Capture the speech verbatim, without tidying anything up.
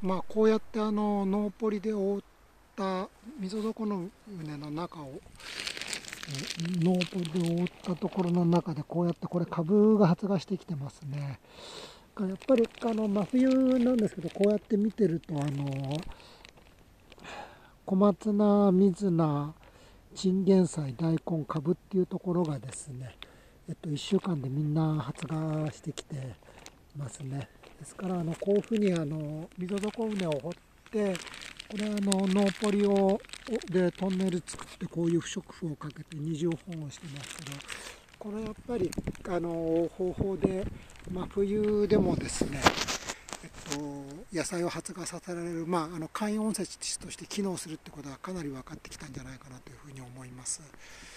まあこうやってあのノーポリで覆った溝底の畝の中をノーポリで覆ったところの中でこうやってこれ株が発芽してきてますね。やっぱりあの真冬なんですけど、こうやって見てるとあの小松菜、水菜、チンゲン菜、大根、カブっていうところがですね、えっと、いっしゅうかんでみんな発芽してきてますね。ですからあのこういうふうにあの溝底畝を掘って、これあのノーポリをでトンネル作ってこういう不織布をかけて二重保温してますけど、これやっぱりあの方法で、まあ、冬でもですね、えっと、野菜を発芽させられる、まあ、あの簡易温室として機能するってことはかなり分かってきたんじゃないかなというふうに思います。